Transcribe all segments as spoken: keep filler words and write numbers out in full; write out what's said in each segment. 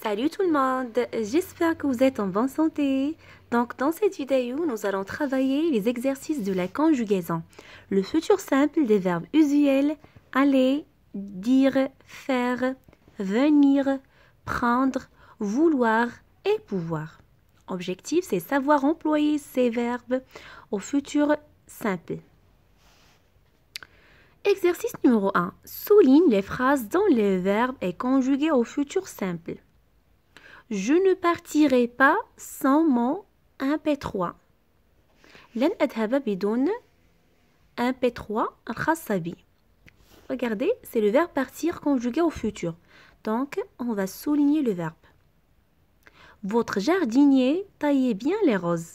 Salut tout le monde, j'espère que vous êtes en bonne santé. Donc dans cette vidéo, nous allons travailler les exercices de la conjugaison. Le futur simple des verbes usuels, aller, dire, faire, venir, prendre, vouloir et pouvoir. Objectif, c'est savoir employer ces verbes au futur simple. Exercice numéro un. Souligne les phrases dont le verbe est conjugué au futur simple. Je ne partirai pas sans mon un P trois. لن أذهب بدون un P trois الخاصة بي. Regardez, c'est le verbe partir conjugué au futur. Donc, on va souligner le verbe. Votre jardinier taillait bien les roses.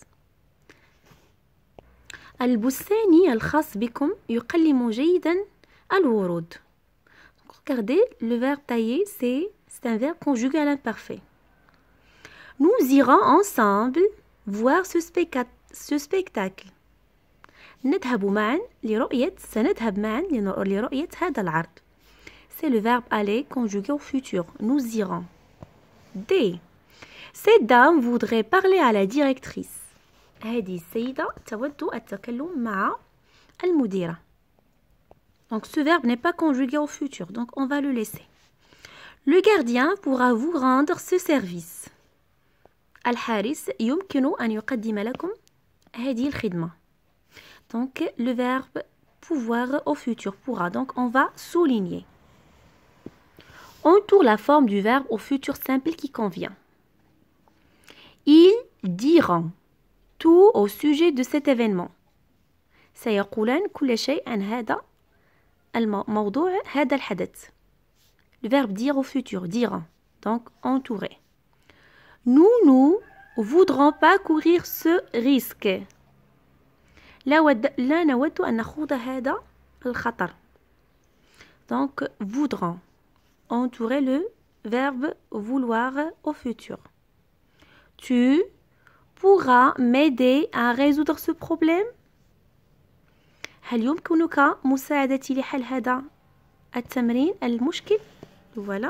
البستاني الخاص بكم يقلم جيدا الورود. Regardez, le verbe tailler, c'est un verbe conjugué à l'imparfait. Nous irons ensemble voir ce, ce spectacle. نذهب معا لرؤية سنذهب معا لرؤية هذا العرض. C'est le verbe aller conjugué au futur. Nous irons. D. Cette dame voudrait parler à la directrice. هذه السيدة تود التكلم مع المديرة. Donc ce verbe n'est pas conjugué au futur, donc on va le laisser. Le gardien pourra vous rendre ce service. الحارس يمكن أن يقدم لكم هذه الخدمة. Donc le verbe pouvoir au futur pourra. Donc on va souligner. Entoure la forme du verbe au futur simple qui convient. Ils diront tout au sujet de cet événement. سيقولان كل شيء عن هذا الموضوع هذا الحدث. Le verbe dire au futur, diront. Donc entourer. Nous, nous voudrons pas courir ce risque. لا ود لا نود أن نخوض هذا الخطر. Donc voudront. Entourer le verbe vouloir au futur. Tu pourras m'aider à résoudre ce problème. هل يمكنك مساعدتي لحل هذا التمرين المشكل؟ Voilà.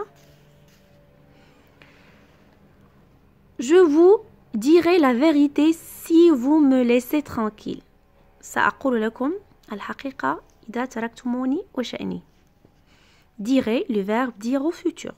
Je vous dirai la vérité si vous me laissez tranquille. سأقول لكم الحقيقة إذا تركتموني وشأني. Dirai, le verbe dire au futur.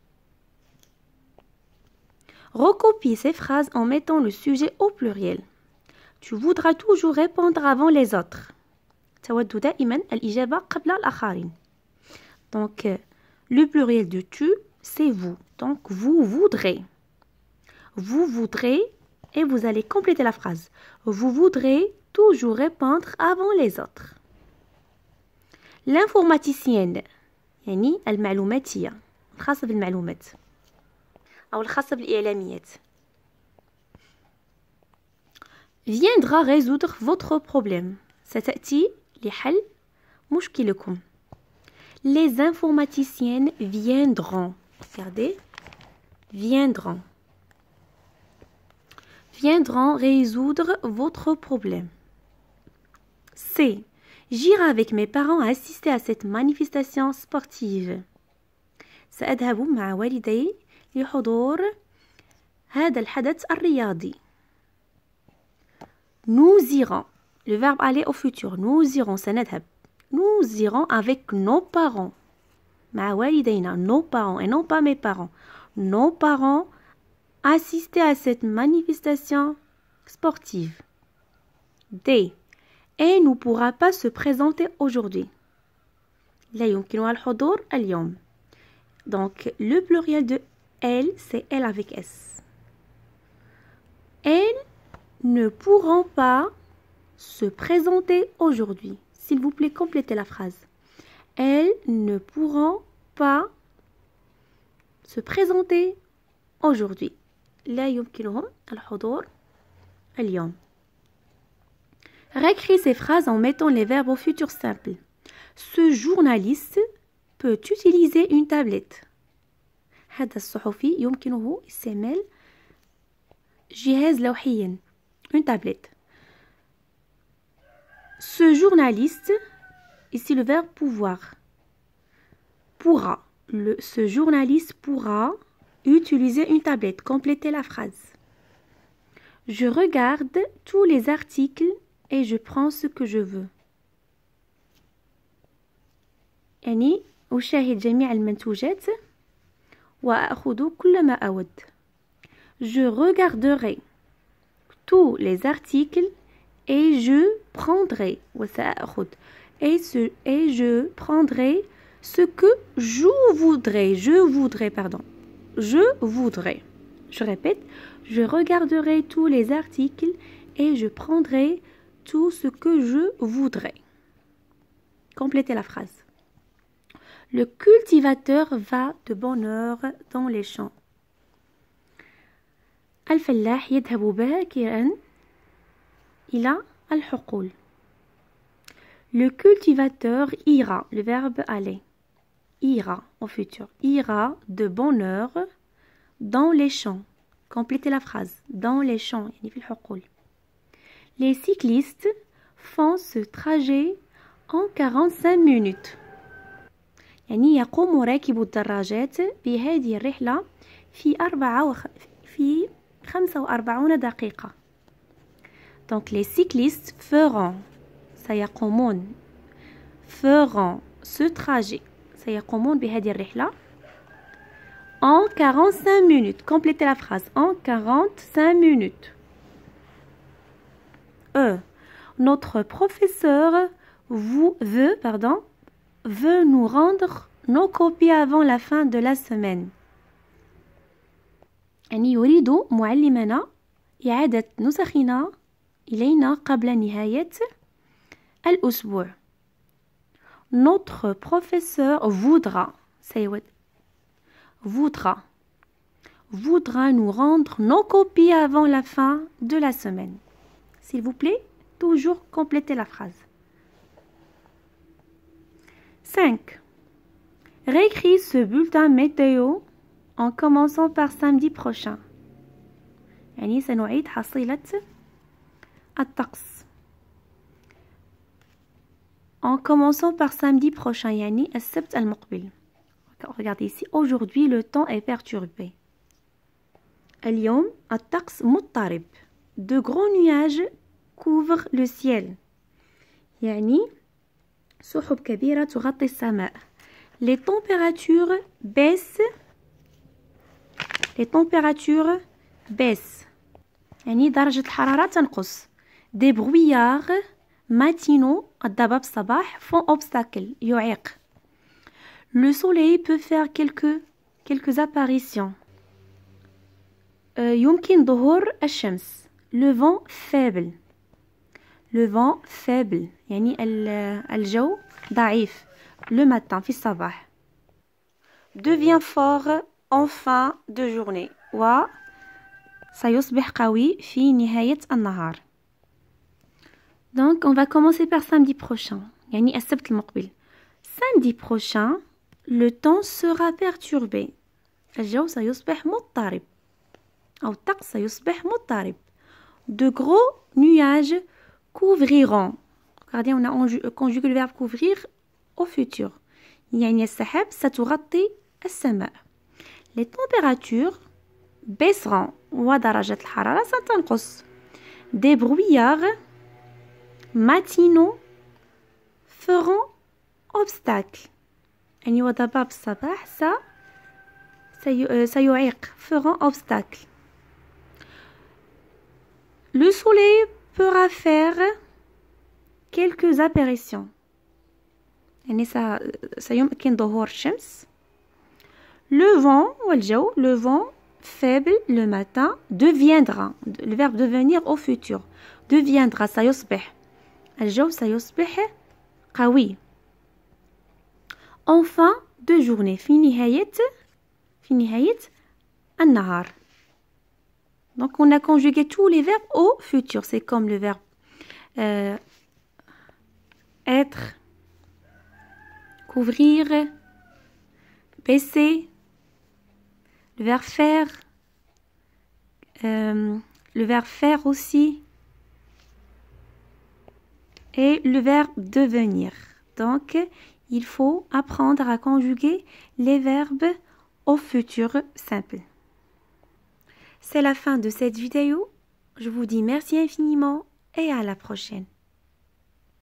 Recopie ces phrases en mettant le sujet au pluriel. Tu voudras toujours répondre avant les autres. تود دائما الإجابة قبل الآخرين. Donc, le pluriel de tu, c'est vous. Donc, vous voudrez. Vous voudrez, et vous allez compléter la phrase. Vous voudrez toujours répondre avant les autres. L'informaticienne, يعني المعلوماتية الخاصة بالمعلومات أو الخاصة بالإعلاميات. Viendra résoudre votre problème. ستأتي لحل مشكلكم. Les informaticiennes viendront. Regardez. Viendront. Viendront résoudre votre problème. C. J'irai avec mes parents assister à cette manifestation sportive. سأذهب مع والدي لحضور هذا الحدث الرياضي. Nous irons. Le verbe aller au futur. Nous irons. سنذهب. Nous irons avec nos parents. مع والدينا. Nos parents et non pas mes parents. Nos parents assister à cette manifestation sportive. D. Elle ne pourra pas se présenter aujourd'hui. لا يمكنها الحضور اليوم. Donc, le pluriel de elle, c'est elle avec S. Elles ne pourront pas se présenter aujourd'hui. S'il vous plaît, complétez la phrase. Elles ne pourront pas se présenter aujourd'hui. لا يمكنهم الحضور اليوم. Récris ces phrases en mettant les verbes au futur simple. Ce journaliste peut utiliser une tablette. هذا الصحفي يمكنه استعمال جهاز لوحيا. Une tablette. Ce journaliste, ici le verbe pouvoir. Pourra. Le, ce journaliste pourra Utilisez une tablette. Complétez la phrase. Je regarde tous les articles et je prends ce que je veux. يعني أشاهد جميع المنتوجات وأخذ كل ما أود. Je regarderai tous les articles et je prendrai وسأخذ et, ce, et je prendrai ce que je voudrais. Je voudrais, pardon. Je voudrais. Je répète, je regarderai tous les articles et je prendrai tout ce que je voudrais. Complétez la phrase. Le cultivateur va de bonne heure dans les champs. الفلاح يذهب باكرا إلى الحقول. Le cultivateur ira, le verbe aller, ira au futur, ira de bonne heure dans les champs. Complétez la phrase. Dans les champs, يعني في الحقول. Les cyclistes font ce trajet en quarante-cinq minutes. يعني يقوم راكب الدراجات بهذه الرحلة في أربعة وخ... في خمسة وأربعين دقيقة. Donc les cyclistes feront سيقومون feront ce trajet سيقومون بهذه الرحلة en quarante-cinq minutes. Complétez la phrase. En quarante-cinq minutes. E. Notre professeur vous veut, pardon, veut nous rendre nos copies avant la fin de la semaine. يعني يريد معلمنا إعادة نسخنا إلينا قبل نهاية الأسبوع. Notre professeur voudra سيود voudra voudra nous rendre nos copies avant la fin de la semaine. S'il vous plaît, toujours complétez la phrase. cinq. Réécris ce bulletin météo en commençant par samedi prochain. يعني سنعيد حصيلة الطقس. En commençant par samedi prochain, يعني السبت المقبل. Regardez ici, aujourd'hui le temps est perturbé. اليوم الطقس مضطرب. De grands nuages couvrent le ciel. يعني سحب كبيرة تغطي السماء. Les températures baissent. Les températures baissent. يعني درجة الحرارة تنقص. Des brouillards matinaux الضباب الصباح font obstacle يعيق. Le soleil peut faire quelques quelques apparitions. يمكن ظهور الشمس. Le vent faible. Le vent faible يعني الجو ضعيف. Le matin في الصباح. Devient fort en fin de journée. و سيصبح قوي في نهاية النهار. Donc on va commencer par samedi prochain. يعني السبت المقبل. Samedi prochain, le temps sera perturbé. الجو سيصبح مضطرب. أو الطقس سيصبح مضطرب. De gros nuages couvriront. Regardez, on a conjugué le verbe couvrir au futur. يعني السحاب ستغطي السماء. Les températures baisseront. ودرجة الحرارة ستنقص. Des brouillards matinaux feront obstacle. يعني وضباب الصباح س سيعيق. feront obstacle. Le soleil pourra faire quelques apparitions. يعني سيمكن ظهور الشمس. Le vent والجو. Le vent faible le matin deviendra. Le verbe devenir au futur. Deviendra سيصبح. الجو سيصبح قوي. En fin de journée. في نهاية في نهاية النهار. Donc on a conjugué tous les verbes au futur. C'est comme le verbe euh, être, couvrir, baisser, le verbe faire, euh, le verbe faire aussi, et le verbe devenir. Donc il faut apprendre à conjuguer les verbes au futur simple. C'est la fin de cette vidéo. Je vous dis merci infiniment et à la prochaine.